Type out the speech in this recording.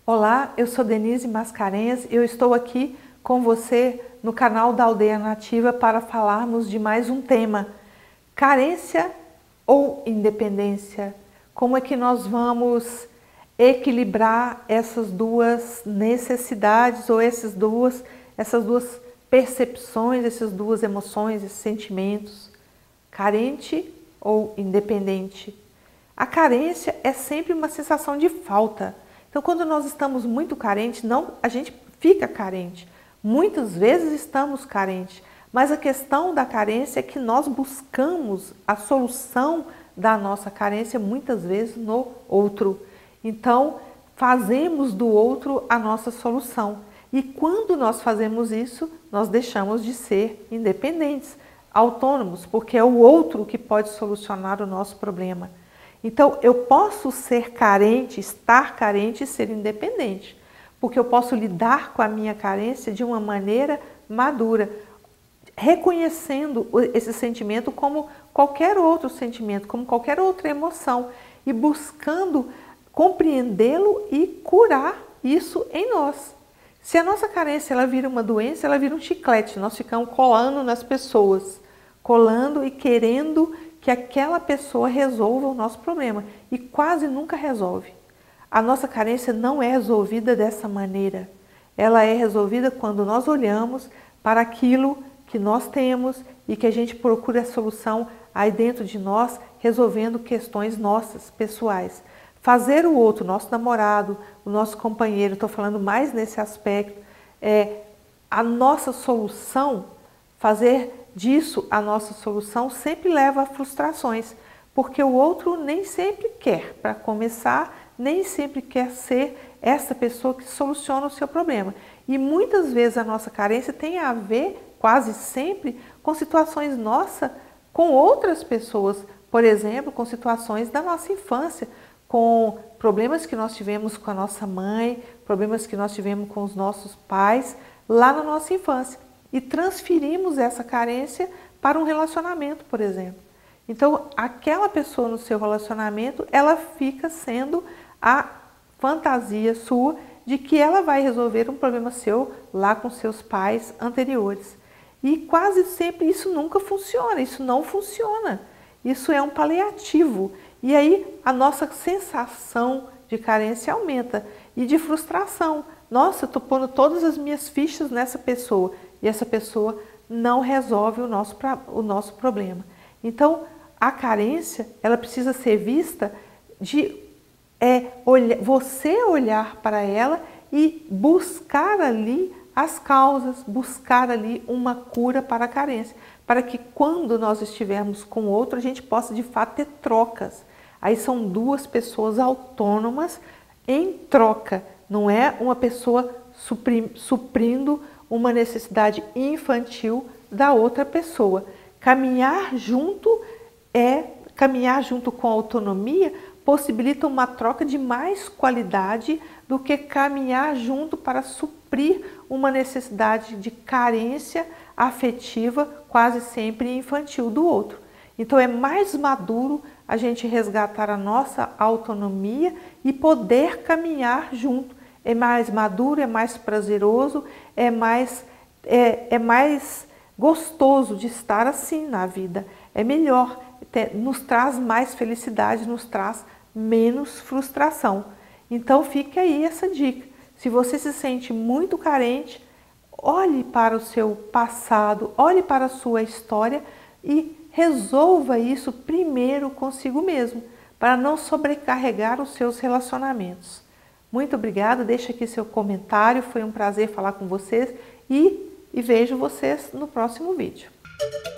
Olá, eu sou Denise Mascarenhas e eu estou aqui com você no canal da Aldeia Nativa para falarmos de mais um tema: carência ou independência? Como é que nós vamos equilibrar essas duas necessidades ou essas duas percepções, essas duas emoções, esses sentimentos? Carente ou independente? A carência é sempre uma sensação de falta. Então, quando nós estamos muito carentes, a gente fica carente. Muitas vezes estamos carentes, mas a questão da carência é que nós buscamos a solução da nossa carência muitas vezes no outro. Então, fazemos do outro a nossa solução. E quando nós fazemos isso, nós deixamos de ser independentes, autônomos, porque é o outro que pode solucionar o nosso problema. Então, eu posso ser carente, estar carente e ser independente, porque eu posso lidar com a minha carência de uma maneira madura, reconhecendo esse sentimento como qualquer outro sentimento, como qualquer outra emoção, e buscando compreendê-lo e curar isso em nós. Se a nossa carência ela vira uma doença, ela vira um chiclete, nós ficamos colando nas pessoas, colando e querendo que aquela pessoa resolva o nosso problema, e quase nunca resolve. A nossa carência não é resolvida dessa maneira. Ela é resolvida quando nós olhamos para aquilo que nós temos e que a gente procura a solução aí dentro de nós, resolvendo questões nossas, pessoais. Fazer o outro, nosso namorado, o nosso companheiro, estou falando mais nesse aspecto, a nossa solução, fazer disso a nossa solução sempre leva a frustrações, porque o outro nem sempre quer, para começar, nem sempre quer ser essa pessoa que soluciona o seu problema. E muitas vezes a nossa carência tem a ver, quase sempre, com situações nossas com outras pessoas, por exemplo, com situações da nossa infância, com problemas que nós tivemos com a nossa mãe, problemas que nós tivemos com os nossos pais lá na nossa infância. E transferimos essa carência para um relacionamento, por exemplo. Então, aquela pessoa no seu relacionamento, ela fica sendo a fantasia sua de que ela vai resolver um problema seu lá com seus pais anteriores. E quase sempre isso nunca funciona, isso não funciona. Isso é um paliativo. E aí a nossa sensação de carência aumenta e de frustração. Nossa, eu estou pondo todas as minhas fichas nessa pessoa. E essa pessoa não resolve o nosso problema. Então, a carência, ela precisa ser vista de você olhar para ela e buscar ali as causas, buscar ali uma cura para a carência, para que quando nós estivermos com o outro, a gente possa de fato ter trocas. Aí são duas pessoas autônomas em troca, não é uma pessoa suprindo uma necessidade infantil da outra pessoa. Caminhar junto com a autonomia possibilita uma troca de mais qualidade do que caminhar junto para suprir uma necessidade de carência afetiva, quase sempre infantil, do outro. Então é mais maduro a gente resgatar a nossa autonomia e poder caminhar junto. É mais maduro, é mais prazeroso, é mais gostoso de estar assim na vida. É melhor, nos traz mais felicidade, nos traz menos frustração. Então fica aí essa dica. Se você se sente muito carente, olhe para o seu passado, olhe para a sua história e resolva isso primeiro consigo mesmo, para não sobrecarregar os seus relacionamentos. Muito obrigada, deixa aqui seu comentário, foi um prazer falar com vocês e vejo vocês no próximo vídeo.